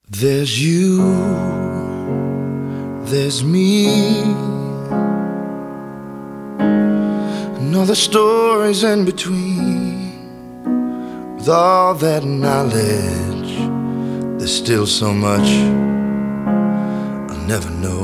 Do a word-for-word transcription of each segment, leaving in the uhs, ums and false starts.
There's you, there's me, and all the stories in between. With all that knowledge, there's still so much I'll never know.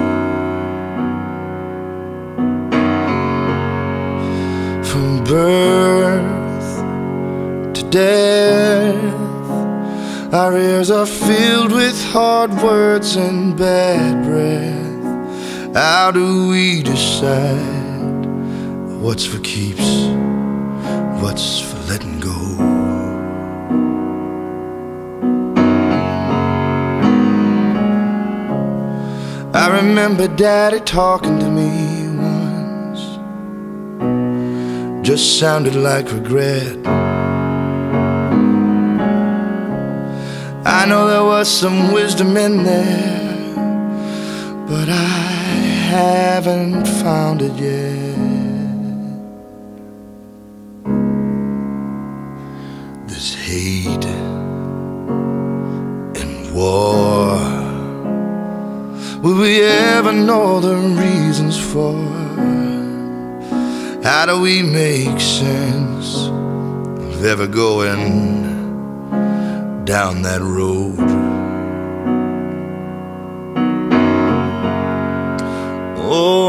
From birth to death, our ears are filled with hard words and bad breath. How do we decide what's for keeps, what's for letting go? I remember Daddy talking to me once, just sounded like regret. I know there was some wisdom in there, but I haven't found it yet. This hate and war, will we ever know the reasons for? How do we make sense of ever going down that road? Oh,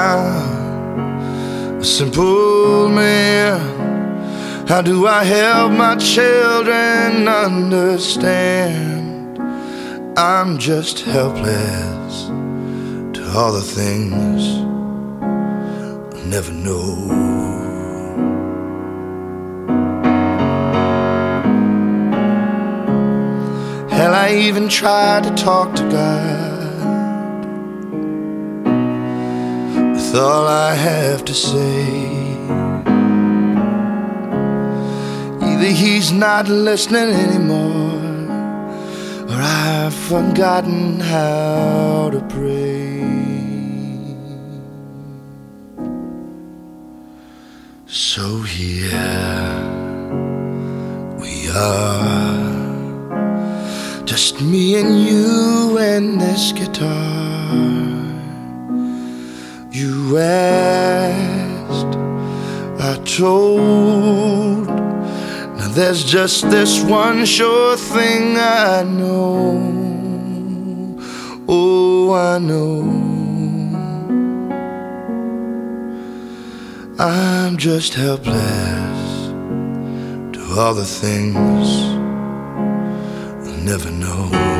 I'm a simple man. How do I help my children understand? I'm just helpless to all the things I'll never know. Hell, I even tried to talk to God with all I have to say. Either he's not listening anymore, or I've forgotten how to pray. So here we are, just me and you and this guitar. You asked, I told. Now there's just this one sure thing I know. Oh, I know. I'm just helpless to all the things never know.